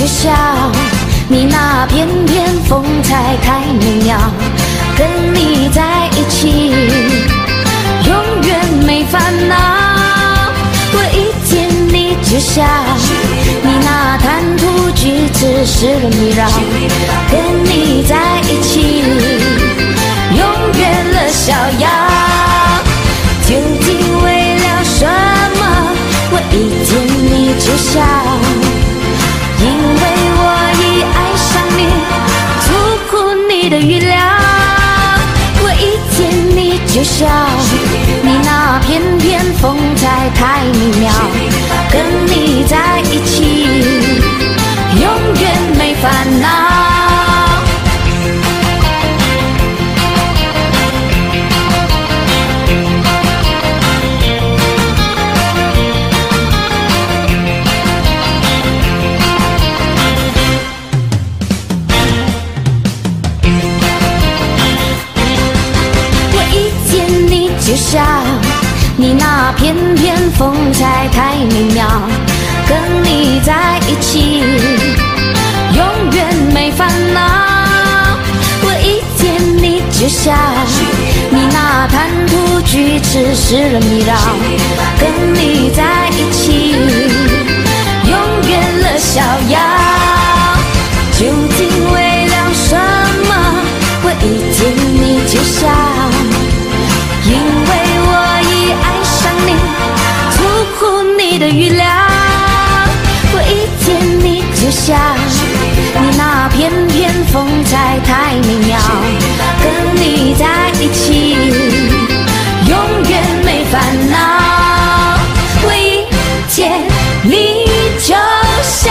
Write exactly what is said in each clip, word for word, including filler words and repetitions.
就像你那片片风采太美妙，跟你在一起永远没烦恼。我一见你就像你那谈吐举止使人迷绕，跟你在一起永远乐逍遥。究竟为了什么？我一见你就笑，因为我已爱上你，出乎你的预料。我一见你就笑，你那片片风采太美妙，跟你在一起永远没烦恼。就像你那片片风采太美妙，跟你在一起永远没烦恼。我一见你就像你那谈吐举止使人迷绕，跟你在一起永远乐逍遥。究竟为了什么？我一见你就笑，因为我已爱上你，出乎你的预料。我一见你就像你那片片风采太美妙，跟你在一起永远没烦恼。我一见你就笑。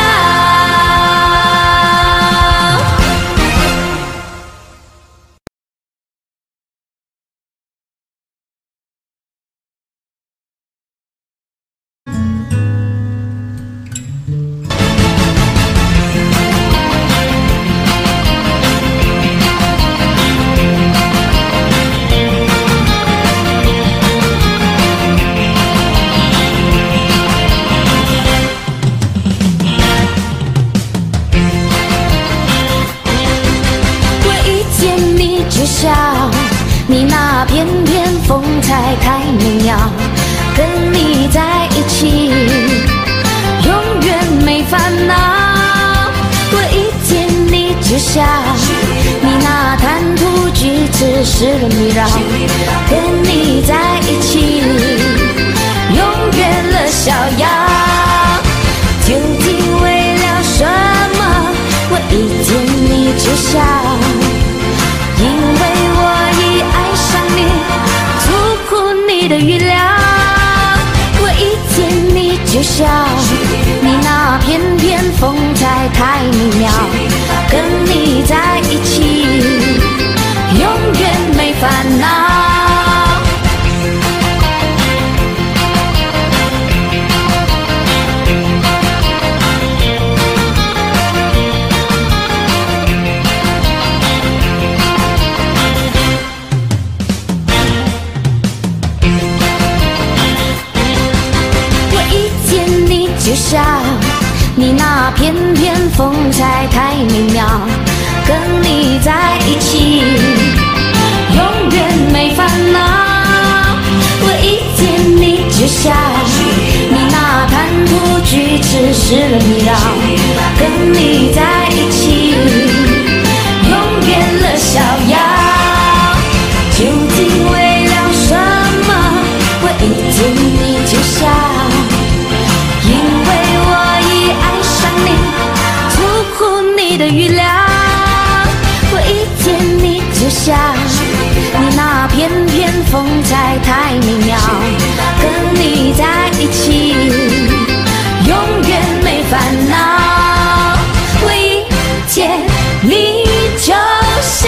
你那片片风采太美妙，跟你在一起永远没烦恼。我一见你就笑，你那谈吐举止使人迷绕，跟你在一起永远乐逍遥。究竟为了什么？我一见你就笑，因为我已爱上你，出乎你的预料。我一见你就笑，你那片片风采太美妙，跟你在一起永远没烦恼。就像你那片片风采太美妙，跟你在一起永远没烦恼。我一见你就笑，你那谈吐举止使人迷绕，跟你在一起永远乐逍遥。究竟为了什么？我一见你就笑，因为我已爱上你，出乎你的预料。我一见你就笑，你那片片风采太美妙，跟你在一起永远没烦恼。我一见你就笑。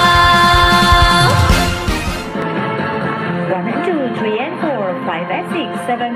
one and two, three and four, five and six, seven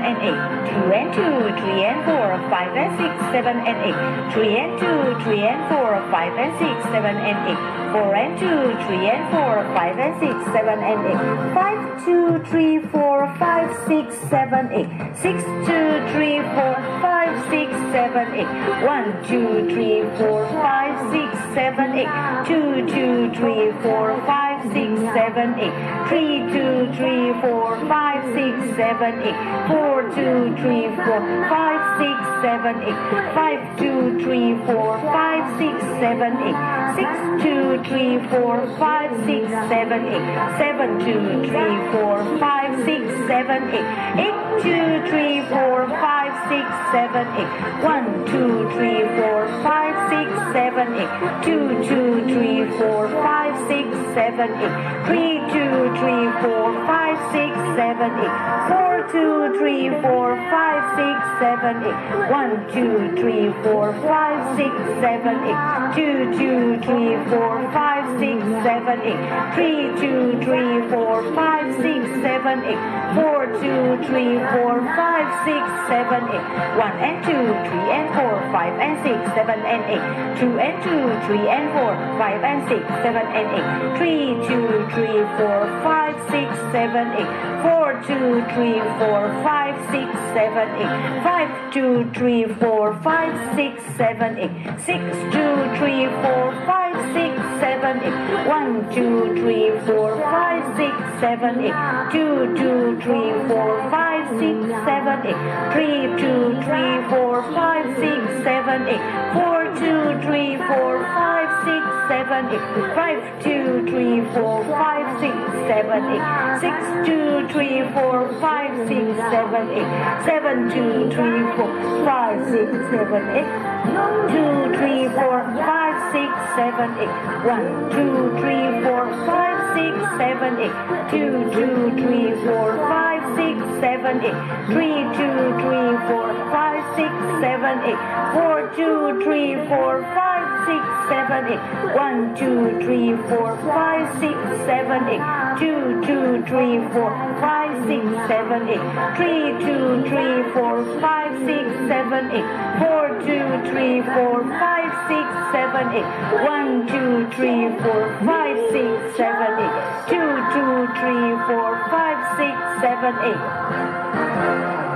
and eight. Two and two, three and four, five and six, seven and eight. Three and two, three and four, five and six, seven and eight. Four and two, three and four, five and six, seven and eight. Five, two, three, four, five, six, seven, eight. Six, two, three, four, five, six, seven, eight. One, two, three, four, five, six, seven, eight. Two, two, three, four, five, six, seven, eight. Three, two, three, four, five, six, seven, eight. Four, two, three, four, five, six, seven, eight. Five, two, three, four, five, six, seven, eight. Six, two, three, four, five, six, seven, eight. Seven, two, three, four, five, six, seven, eight. Eight, two, three, four, five, six, seven, eight. One, two, three, four, five, six, seven, eight. Two, two, three, four, five, six, seven, eight. Three, two, three, four, five, six, seven, eight. Four, two, three, four, five, six, seven, eight. One, two, three, four, five, six, seven, eight. Two, two, three, four, five, six, seven, eight. Three, two, three, four, five, six, seven, eight. Four, two, three, four, five, six, seven, eight. One and two, three and four, five and six, seven and eight. Two and two, three and four, five and six, seven and eight. Three, two, three, four, five, six, seven, eight. Four, two, three, four, five, six, seven, eight. Five, two, three, four, five, six, seven, eight. Six, two, three, four, five, six, seven, eight. One, two, three, four, five, six, seven, eight. Two, two, three, four, five, six, seven, eight. Three, two, three, four, five, six, seven, eight. Four, two, three, four, five, six, seven, eight. Five, two, three, four, five, six, seven, eight. Six, two, three, four, five, six, seven, eight. Seven, two, three, four, five, six, seven, eight. Two, three, four, five, six, seven, eight. One, two, three, four, five, six, seven, eight. Two, two, three, four, five, six, seven, eight. Three, two, three, four, five, six, seven, eight. Four, two, three, four, five, six, seven, eight. One, two, three, four, five, six, seven, eight. Two, two, three, four, five, six, seven, eight. Three, two, three, four, five, six, seven, eight. Four, two, three, four, five, six, seven, eight. One, two, three, four, five, six, seven, eight. Two, two, three, four, five, six, seven, eight.